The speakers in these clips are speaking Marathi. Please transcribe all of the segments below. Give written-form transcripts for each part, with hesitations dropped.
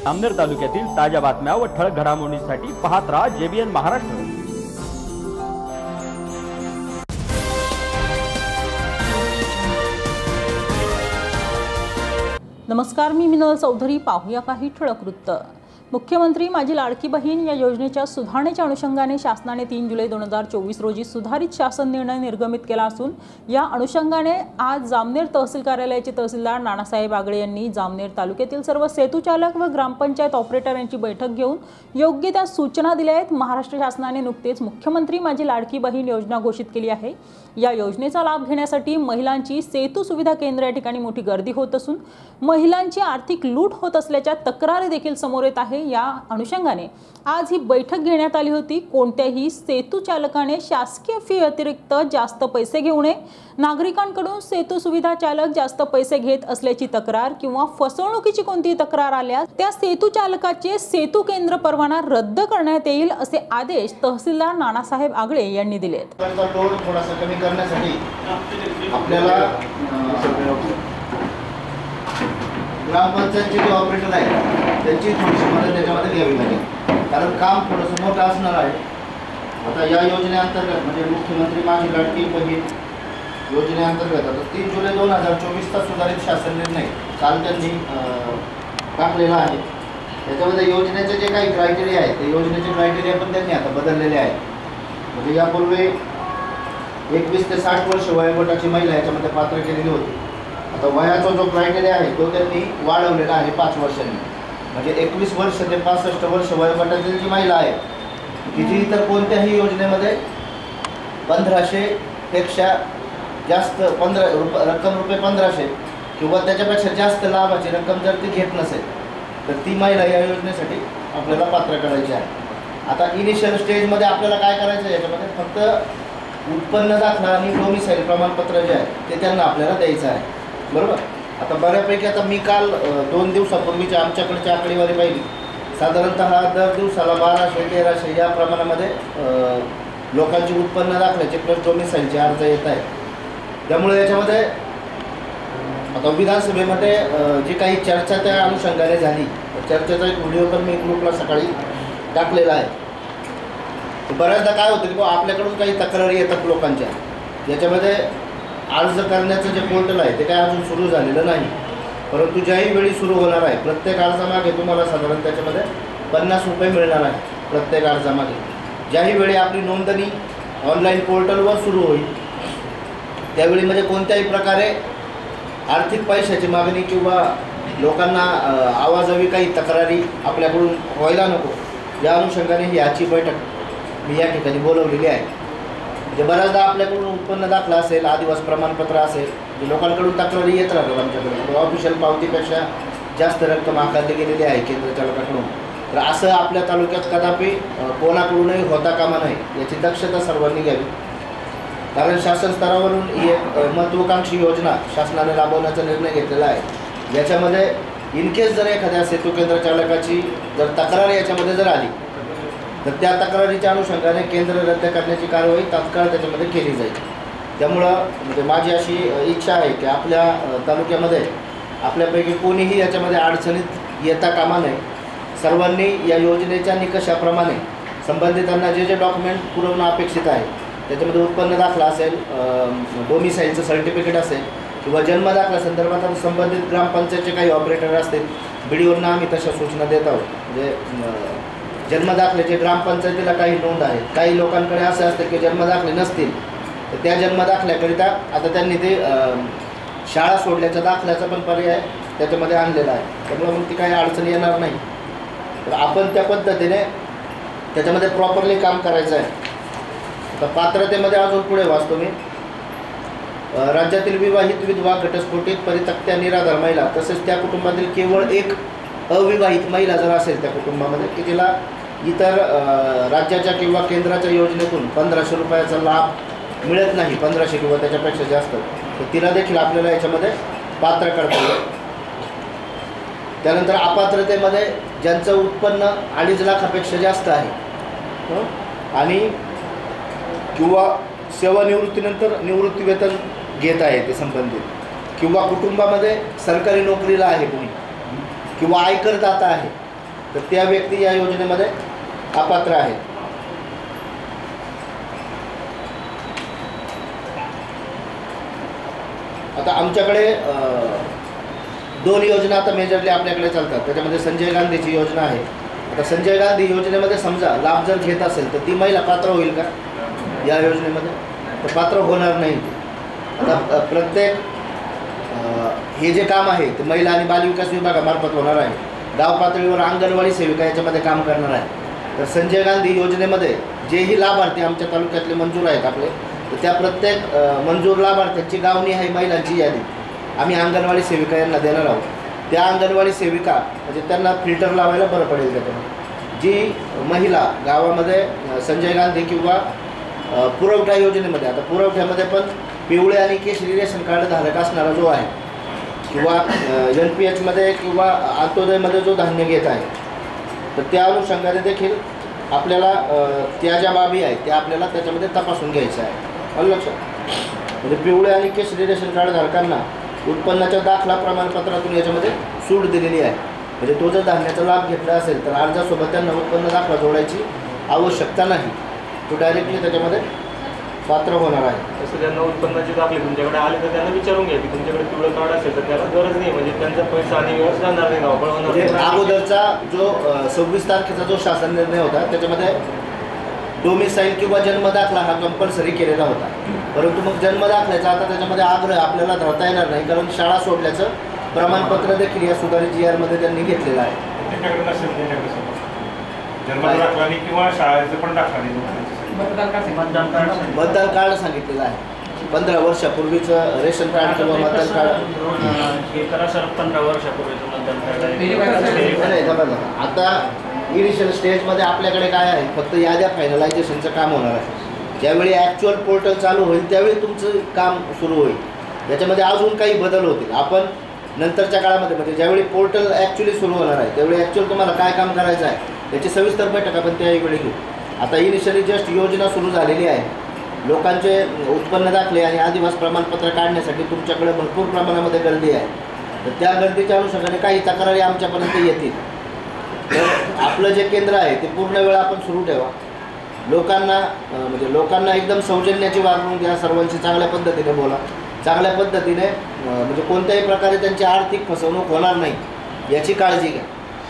जामनेर तालुक्यातील ताज्या बातम्या व ठळक घडामोडींसाठी पाहत राहा JBN महाराष्ट्र। नमस्कार, मी मिनल चौधरी। पाहूया काही ठळक वृत्त। मुख्यमंत्री माझी लाडकी बहीण या योजनेच्या सुधारणेच्या अनुषंगाने शासनाने 3 जुलै 2024 रोजी सुधारित शासन निर्णय निर्गमित केला असून या अनुषंगाने आज जामनेर तहसील कार्यालयाचे तहसीलदार नानासाहेब आगळे यांनी जामनेर तालुक्यातील सर्व सेतू चालक व ग्रामपंचायत ऑपरेटर यांची बैठक घेऊन योग्य त्या सूचना दिल्या आहेत। महाराष्ट्र शासनाने नुकतेच मुख्यमंत्री माझी लाडकी बहीण योजना घोषित केली आहे। या योजनेचा लाभ घेण्यासाठी महिलांची सेतू सुविधा केंद्र या ठिकाणी मोठी गर्दी होत असून महिलांची आर्थिक लूट होत असल्याच्या तक्रारी देखील समोर येत आहे। या अनुषंगाने आज ही बैठक घेण्यात आली होती। कोणत्याही सेतू चालकाने शासकीय फी व्यतिरिक्त जास्त पैसे घेऊ नये। नागरिकांकडून सेतू सुविधा चालक जास्त पैसे घेत असल्याची तक्रार किंवा फसवणुकीची कोणतीही तक्रार आल्यास त्या सेतू चालकाचे सेतू केंद्र परवाना रद्द करण्यात येईल असे आदेश तहसीलदार नानासाहेब आगळे यांनी दिलेत। थोडासा कमी करण्यासाठी आपल्याला ग्रामपंचायतचे जे ऑपरेटर आहेत त्यांची थोडीशी मदत त्याच्यामध्ये घ्यावी लागेल, कारण काम थोडंसं मोठं असणार आहे। आता या योजनेअंतर्गत म्हणजे मुख्यमंत्री माझी लाडकी बहीण योजनेअंतर्गत आता 3 जुलै 2024 चा सुधारित शासन निर्णय काल त्यांनी टाकलेला आहे। त्याच्यामध्ये योजनेचे जे काही क्रायटेरिया आहेत ते योजनेचे क्रायटेरिया पण त्यांनी आता बदललेले आहेत। म्हणजे यापूर्वी 21 ते 60 वर्ष वयोगटाची महिला याच्यामध्ये पात्र केलेली होती। आता वयाचा जो क्रायटेरिया आहे तो त्यांनी वाढवलेला आहे 5 वर्षांनी। म्हणजे 21 वर्ष ते 65 वर्ष वयोगटातील जी महिला आहे की जी इतर कोणत्याही योजनेमध्ये 1500 पेक्षा जास्त रक्कम रुपये 1500 किंवा त्याच्यापेक्षा जास्त लाभाची रक्कम जर ती घेत नसेल तर ती महिला या योजनेसाठी आपल्याला पात्र करायची आहे। आता इनिशियल स्टेजमध्ये आपल्याला काय करायचं आहे, याच्यामध्ये फक्त उत्पन्न दाखला आणि डोमिसाईल प्रमाणपत्र जे आहे ते त्यांना आपल्याला द्यायचं आहे, बरोबर। आता बऱ्यापैकी आता मी काल 2 दिवसापूर्वीची आमच्याकडची आकडेवारी पाहिली, साधारणतः दर दिवसाला 1200-1300 या प्रमाणामध्ये लोकांची उत्पन्न दाखल्याचे प्लस डोमिसाईलचे अर्ज येत आहेत। त्यामुळे याच्यामध्ये आता विधानसभेमध्ये जी काही चर्चा त्या अनुषंगाने झाली, चर्चेचा एक व्हिडिओ पण मी ग्रुपला सकाळी टाकलेला आहे। बऱ्याचदा काय होतं की आपल्याकडून काही तक्रारी येतात लोकांच्या, याच्यामध्ये अर्ज करण्याचं जे पोर्टल आहे ते काय अजून सुरू झालेलं नाही, परंतु ज्याही वेळी सुरू होणार आहे प्रत्येक अर्जामागे तुम्हाला साधारण त्याच्यामध्ये 50 रुपये मिळणार आहे प्रत्येक अर्जामागे। ज्याही वेळी आपली नोंदणी ऑनलाईन पोर्टलवर सुरू होईल त्यावेळी म्हणजे कोणत्याही प्रकारे आर्थिक पैशाची मागणी किंवा लोकांना आवाजावी काही तक्रारी आपल्याकडून व्हायला नको, या अनुषंगाने ही आजची बैठक मी या ठिकाणी बोलवलेली आहे। म्हणजे बऱ्याचदा आपल्याकडून उत्पन्न दाखला असेल, आदिवास प्रमाणपत्र असेल, जे लोकांकडून तक्रारी येत राहतात आमच्याकडे, ऑफिशियल पावतीपेक्षा जास्त रक्कम आकारली गेलेली आहे केंद्र चालकाकडून। तर असं आपल्या तालुक्यात कदापि कोणाकडूनही होता कामा नये, याची दक्षता सर्वांनी घ्यावी। कारण शासन स्तरावरून ही एक महत्त्वाकांक्षी योजना शासनाने राबवण्याचा निर्णय घेतलेला आहे। याच्यामध्ये इनकेस जर एखाद्या सेतू केंद्र चालकाची जर तक्रार याच्यामध्ये जर आली तर त्या तक्रारीच्या अनुषंगाने केंद्र रद्द करण्याची कारवाई तात्काळ त्याच्यामध्ये केली जाईल। त्यामुळं म्हणजे माझी अशी इच्छा आहे की आपल्या तालुक्यामध्ये आपल्यापैकी कोणीही याच्यामध्ये अडचणीत येता कामा नये। सर्वांनी या योजनेच्या निकषाप्रमाणे संबंधितांना जे डॉक्युमेंट पुरवणं अपेक्षित आहे त्याच्यामध्ये उत्पन्न दाखला असेल, डोमिसाईलचं सर्टिफिकेट असेल किंवा जन्मदाखला संदर्भात संबंधित ग्रामपंचायतचे काही ऑपरेटर असतील, BDOंना आम्ही तशा सूचना देत आहोत। म्हणजे जन्मदाखल्याचे ग्रामपंचायतीला काही नोंद आहे, काही लोकांकडे असं असतं की जन्मदाखले नसतील तर त्या जन्मदाखल्याकरिता आता त्यांनी ते शाळा सोडल्याच्या दाखल्याचा पण पर्याय त्याच्यामध्ये आणलेला आहे। त्यामुळे मग ती काही अडचण येणार नाही। तर आपण त्या पद्धतीने त्याच्यामध्ये प्रॉपरली काम करायचं आहे। तर पात्रतेमध्ये अजून पुढे वाचतो मी, राज्यातील विवाहित विधवा घटस्फोटित परित्यक्त्या निराधार महिला तसेच त्या कुटुंबातील केवळ एक अविवाहित महिला जर असेल त्या कुटुंबामध्ये की तिला इतर राज्याच्या किंवा केंद्राच्या योजनेतून 1500 रुपयाचा लाभ मिळत नाही, 1500 किंवा त्याच्यापेक्षा जास्त, तर तिला देखील आपल्याला याच्यामध्ये पात्र करता येईल। त्यानंतर अपात्रतेमध्ये ज्यांचं उत्पन्न 2.5 लाखापेक्षा जास्त आहे आणि किंवा सेवानिवृत्तीनंतर निवृत्ती वेतन घेत आहे ते संबंधित किंवा कुटुंबामध्ये सरकारी नोकरीला आहे कोणी किंवा आयकरदाता आहे तर त्या व्यक्ती या योजनेमध्ये अपात्र आहेत. आता आमच्याकडे 2 योजना आता मेजरली आपल्याकडे चालतात. त्याच्यामध्ये संजय गांधीची योजना आहे. आता संजय गांधी योजनेमध्ये समजा लाभ जर घेत असेल तर ती महिला पात्र होईल का या योजनेमध्ये? तर पात्र होणार नाही. आता प्रत्येक हे जे काम आहे ते महिला आणि बालविकास विभागामार्फत होणार आहे. गाव पातळीवर अंगणवाडी सेविका याच्यामध्ये काम करणार आहे. तर संजय गांधी योजनेमध्ये जेही लाभार्थी आमच्या तालुक्यातले मंजूर आहेत आपले, तर त्या प्रत्येक मंजूर लाभार्थ्यांची गावनिहाय महिलांची यादी आम्ही अंगणवाडी सेविका यांना देणार आहोत. त्या अंगणवाडी सेविका म्हणजे त्यांना फिल्टर लावायला बरं पडेल. त्याच्यामध्ये जी महिला गावामध्ये संजय गांधी किंवा पुरवठा योजनेमध्ये, आता पुरवठ्यामध्ये पण पिवळे आणि केशरी रेशन कार्ड धारक असणारा जो आहे किंवा NPHमध्ये किंवा अंत्योदयमध्ये जो धान्य घेत आहे, तर त्या अनुषंगाने देखील आपल्याला त्या ज्या बाबी आहेत त्या आपल्याला त्याच्यामध्ये तपासून घ्यायच्या आहे. लक्षात, म्हणजे पिवळे आणि केशरी रेशन कार्ड धारकांना उत्पन्नाच्या दाखला प्रमाणपत्रातून याच्यामध्ये सूट दिलेली आहे. म्हणजे तो जर धान्याचा लाभ घेतला असेल तर अर्जासोबत त्यांना उत्पन्न दाखला जोडायची आवश्यकता नाही. तो डायरेक्टली त्याच्यामध्ये पात्र होणार आहे. तसं त्यांना उत्पन्नाचे दाखले तुमच्याकडे आले तर त्यांना विचारून घ्या की तुमच्याकडे पिवळं कार्ड असेल तर त्याला गरज नाही, म्हणजे त्यांचा पैसा आणि व्यवस्था जाणार नाही, धावपळ होणार म्हणजे अगोदरचा जो 26 तारखेचा जो शासन निर्णय होता त्याच्यामध्ये डोमिसाईल किंवा जन्मदाखला हा कंपल्सरी केलेला होता. परंतु मग जन्मदाखल्याचा आता त्याच्यामध्ये आग्रह आपल्याला धरता येणार नाही, कारण शाळा सोडल्याचं प्रमाणपत्र देखील या सुधारित GR मध्ये त्यांनी घेतलेलं आहे. किंवा शाळेचं पण दाखला मतदान कार्ड सांगितलेलं आहे. 15 वर्षापूर्वीचं रेशन कार्ड किंवा मतदान कार्ड हे करा सर. 15 वर्षापूर्वीचं मतदान कार्ड नाही. आता इनिशियल स्टेजमध्ये आपल्याकडे काय आहे, फक्त याद्या फायनलायझेशनचं काम होणार आहे. ज्यावेळी ॲक्च्युअल पोर्टल चालू होईल त्यावेळी तुमचं काम सुरू होईल. त्याच्यामध्ये अजून काही बदल होतील. आपण नंतरच्या काळामध्ये म्हणजे ज्यावेळी पोर्टल ॲक्च्युली सुरू होणार आहे त्यावेळी ॲक्च्युअल तुम्हाला काय काम करायचं आहे याची सविस्तर बैठक आपण त्यावेळी घेऊ. आता इनिशियली जस्ट योजना सुरू झालेली आहे. लोकांचे उत्पन्न दाखले आणि आदिवास प्रमाणपत्र काढण्यासाठी तुमच्याकडे भरपूर प्रमाणामध्ये गर्दी आहे. तर त्या गर्दीच्या अनुषंगाने काही तक्रारी आमच्यापर्यंत येतील. तर आपलं जे केंद्र आहे ते पूर्ण वेळ आपण सुरू ठेवा. लोकांना एकदम सौजन्याची वागणूक द्या. सर्वांशी चांगल्या पद्धतीने बोला. चांगल्या पद्धतीने म्हणजे कोणत्याही प्रकारे त्यांची आर्थिक फसवणूक होणार नाही याची काळजी घ्या.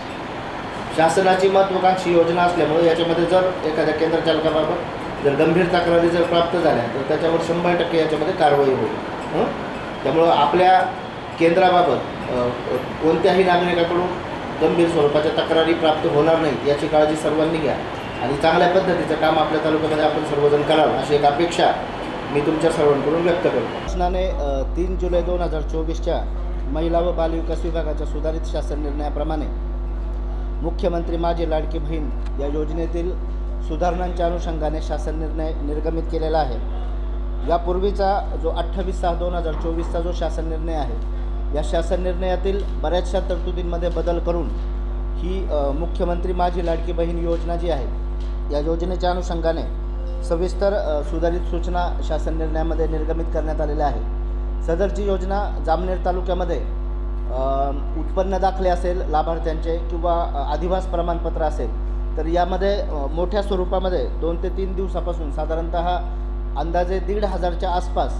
शासनाची महत्त्वाकांक्षी योजना असल्यामुळे याच्यामध्ये जर एखाद्या केंद्र चालकाबाबत जर गंभीर तक्रारी जर प्राप्त झाल्या तर त्याच्यावर 100% याच्यामध्ये कारवाई होईल. त्यामुळं आपल्या केंद्राबाबत कोणत्याही नागरिकाकडून गंभीर स्वरूपाच्या तक्रारी प्राप्त होणार नाहीत याची काळजी सर्वांनी घ्या आणि चांगल्या पद्धतीचं काम आपल्या तालुक्यामध्ये आपण सर्वजण करावं अशी एक अपेक्षा मी तुमच्या सर्वांकडून व्यक्त करतो. शासनाने 3 जुलै 2024च्या महिला व बालविकास विभागाच्या सुधारित शासन निर्णयाप्रमाणे मुख्यमंत्री माझी लाडकी बहीण या योजनेतील सुधारणांच्या अनुषंगाने शासन निर्णय निर्गमित केलेला आहे. यापूर्वीचा जो 28/6/2024चा जो शासन निर्णय आहे या शासन निर्णयातील बऱ्याचशा तरतुदींमध्ये बदल करून ही मुख्यमंत्री माझी लाडकी बहीण योजना जी आहे या योजनेच्या अनुषंगाने सविस्तर सुधारित सूचना शासन निर्णयामध्ये निर्गमित करण्यात आलेल्या आहे. सदरची योजना जामनेर तालुक्यामध्ये उत्पन्न दाखले असेल लाभार्थ्यांचे किंवा अधिवास प्रमाणपत्र असेल तर यामध्ये मोठ्या स्वरूपामध्ये 2 ते 3 दिवसापासून साधारणतः अंदाजे 1,500च्या आसपास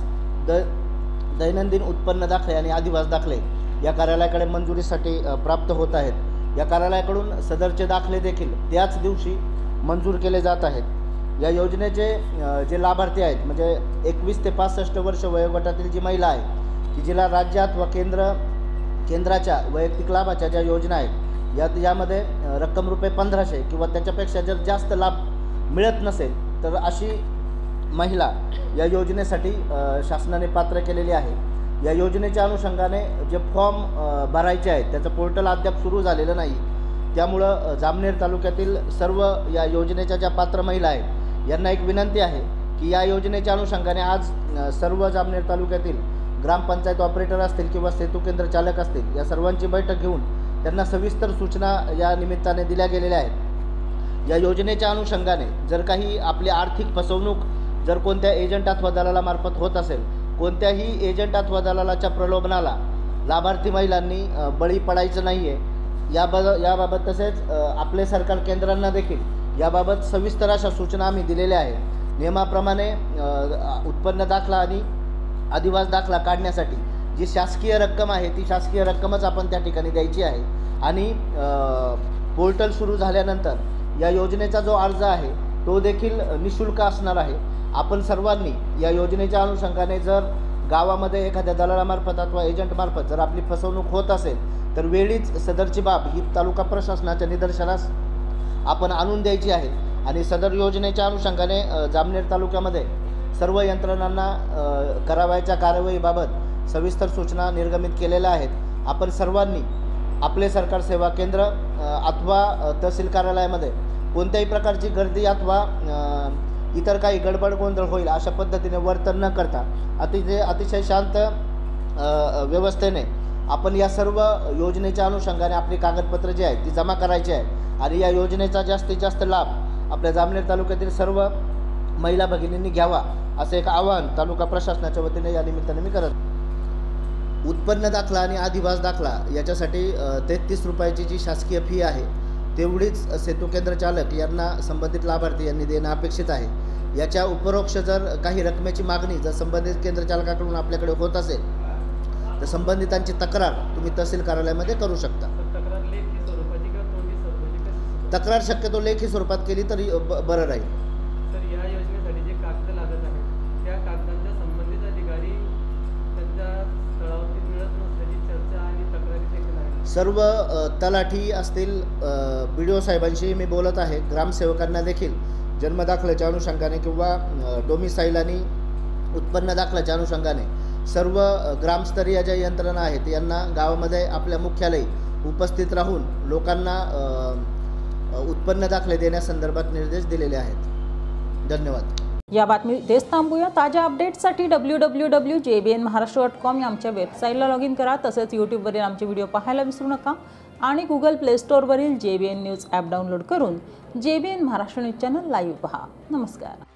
दैनंदिन उत्पन्न दाखले आणि अधिवास दाखले या कार्यालयाकडे मंजुरीसाठी प्राप्त होत आहेत. या कार्यालयाकडून सदरचे दाखले देखील त्याच दिवशी मंजूर केले जात आहेत. या योजनेचे जे लाभार्थी आहेत म्हणजे 21 ते 65 वर्ष वयोगटातील जी महिला आहे की जिला राज्य अथवा केंद्राच्या वैयक्तिक लाभाच्या ज्या योजना आहेत यामध्ये रक्कम ₹1500 किंवा त्याच्यापेक्षा जर जास्त लाभ मिळत नसेल तर अशी महिला या योजनेसाठी शासनाने पात्र केलेली आहे. या योजनेच्या अनुषंगाने जे फॉर्म भरायचे आहेत त्याचं पोर्टल अद्याप सुरू झालेलं नाही. त्यामुळं जामनेर तालुक्यातील सर्व या योजनेच्या ज्या पात्र महिला आहेत यांना एक विनंती आहे की या योजनेच्या अनुषंगाने आज सर्व जामनेर तालुक्यातील ग्रामपंचायत ऑपरेटर असतील किंवा सेतू केंद्र चालक असतील या सर्वांची बैठक घेऊन त्यांना सविस्तर सूचना या निमित्ताने दिल्या गेलेल्या आहेत. या योजनेच्या अनुषंगाने जर काही आपली आर्थिक फसवणूक जर कोणत्या एजंट अथवा दलालामार्फत होत असेल, कोणत्याही एजंट अथवा दलालाच्या प्रलोभनाला लाभार्थी महिलांनी बळी पडायचं नाही आहे याबाबत तसेच आपले सरकार केंद्रांना देखील याबाबत सविस्तर अशा सूचना आम्ही दिलेल्या आहेत। नियमाप्रमाणे उत्पन्न दाखला आणि अधिवास दाखला काढण्यासाठी जी शासकीय रक्कम आहे ती शासकीय रक्कमच आपण त्या ठिकाणी द्यायची आहे आणि पोर्टल सुरू झाल्यानंतर या योजनेचा जो अर्ज आहे तो देखील निःशुल्क असणार आहे। आपण सर्वांनी या योजनेच्या अनुषंगाने जर गावामध्ये एखाद्या दलालामार्फत अथवा एजंटमार्फत जर आपली फसवणूक होत असेल तर वेळीच सदरची बाब ही तालुका प्रशासनाच्या निदर्शनास आपण आणून द्यायची आहे आणि सदर योजनेच्या अनुषंगाने जामनेर तालुक्यामध्ये सर्व यंत्रणांना करावयाच्या कारवाईबाबत सविस्तर सूचना निर्गमित केलेल्या आहेत। आपण सर्वांनी आपले सरकार सेवा केंद्र अथवा तहसील कार्यालयामध्ये कोणत्याही प्रकारची गर्दी अथवा इतर काही गडबड गोंधळ होईल अशा पद्धतीने वर्तन न करता अतिशय शांत व्यवस्थेने आपण या सर्व योजनेच्या अनुषंगाने आपली कागदपत्र जी आहेत ती जमा करायची आहे आणि या योजनेचा जास्तीत जास्त लाभ आपल्या जामनेर तालुक्यातील सर्व महिला भगिनींनी घ्यावा असं एक आवाहन तालुका प्रशासनाच्या वतीने या निमित्ताने मी करत। उत्पन्न दाखला आणि अधिवास दाखला याच्यासाठी 33 रुपयाची जी शासकीय फी आहे तेवढीच सेतू केंद्र चालक यांना संबंधित लाभार्थी यांनी देणं अपेक्षित आहे। याच्या उपरोक्ष जर काही रकमेची मागणी जर संबंधित केंद्र चालकाकडून आपल्याकडे होत असेल तर संबंधितांची तक्रार तुम्ही तहसील कार्यालयामध्ये करू शकता। तक्रार शक्यतो लेखी स्वरूपात केली तरी बरं राहील। सर, या योजनेसाठी जे कागद लागत आहेत त्या कागदांच्या संबंधित अधिकारी त्यांच्या स्थळावरती मिळत नसल्याची चर्चा आणि तक्रारी देखील आहे। सर्व तलाठी असतील BDO साहेबांशी मी बोलत आहे। ग्रामसेवकांना देखील जन्मदाखल्याच्या अनुषंगाने किंवा डोमिसाईल आणि उत्पन्न दाखल्याच्या अनुषंगाने सर्व ग्रामस्तरीय ज्या यंत्रणा आहेत यांना गावामध्ये आपल्या मुख्यालयी उपस्थित राहून लोकांना उत्पन्न दाखले देण्यासंदर्भात निर्देश दिलेले आहेत। धन्यवाद। या बातमी इथेच थांबूया। ताज्या अपडेट्ससाठी www.jbnmaharashtra.com या आमच्या वेबसाईटला लॉग इन करा। तसेच यूट्यूबवरील आमचे व्हिडिओ पाहायला विसरू नका आणि गुगल प्ले स्टोअरवरील JBN न्यूज ॲप डाउनलोड करून JBN Maharashtra news channel live पहा। नमस्कार।